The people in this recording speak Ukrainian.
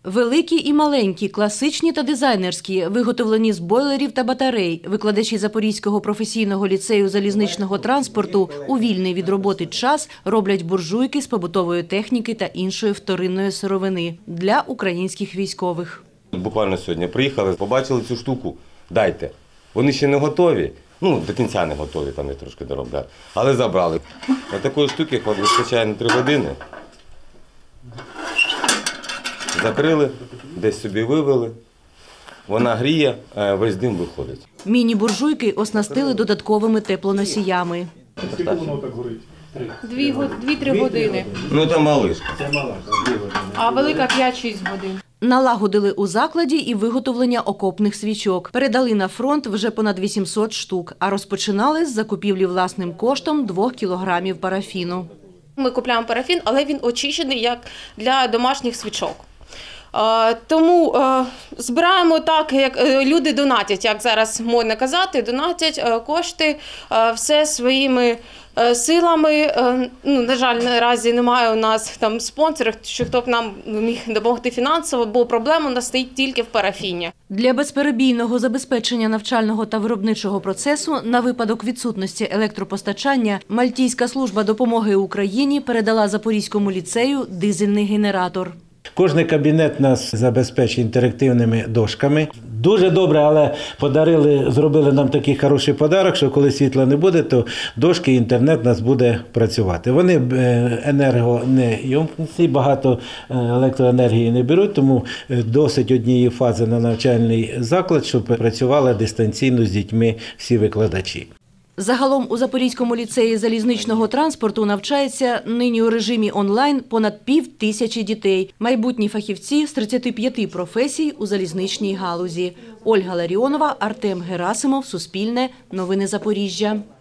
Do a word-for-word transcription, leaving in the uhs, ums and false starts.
Великі і маленькі, класичні та дизайнерські, виготовлені з бойлерів та батарей, викладачі Запорізького професійного ліцею залізничного транспорту у вільний від роботи час роблять буржуйки з побутової техніки та іншої вторинної сировини для українських військових. Буквально сьогодні приїхали, побачили цю штуку, дайте. Вони ще не готові, ну до кінця не готові, там я трошки доробляю, але забрали. На такої штуки вистачає на три години. Закрили, десь собі вивели, вона гріє, весь дим виходить. Міні-буржуйки оснастили додатковими теплоносіями. Скільки воно так горить? Дві-три години. Ну це малишка. Це мала, дві години. А велика п'ять-шість годин. Налагодили у закладі і виготовлення окопних свічок. Передали на фронт вже понад вісімсот штук, а розпочинали з закупівлі власним коштом двох кілограмів парафіну. Ми купуємо парафін, але він очищений як для домашніх свічок. Тому збираємо так, як люди донатять, як зараз модно казати, донатять кошти все своїми силами. Ну, на жаль, наразі немає у нас там спонсорів, що хто б нам міг допомогти фінансово, бо проблема у нас стоїть тільки в парафіні. Для безперебійного забезпечення навчального та виробничого процесу на випадок відсутності електропостачання Мальтійська служба допомоги Україні передала Запорізькому ліцею дизельний генератор. Кожний кабінет нас забезпечує інтерактивними дошками. Дуже добре, але подарили, зробили нам такий хороший подарок, що коли світла не буде, то дошки і інтернет у нас буде працювати. Вони енергонеємкісні, багато електроенергії не беруть, тому досить однієї фази на навчальний заклад, щоб працювали дистанційно з дітьми всі викладачі. Загалом у Запорізькому ліцеї залізничного транспорту навчається нині у режимі онлайн понад пів тисячі дітей. Майбутні фахівці з тридцяти п'яти професій у залізничній галузі. Ольга Ларіонова, Артем Герасимов, Суспільне, Новини Запоріжжя.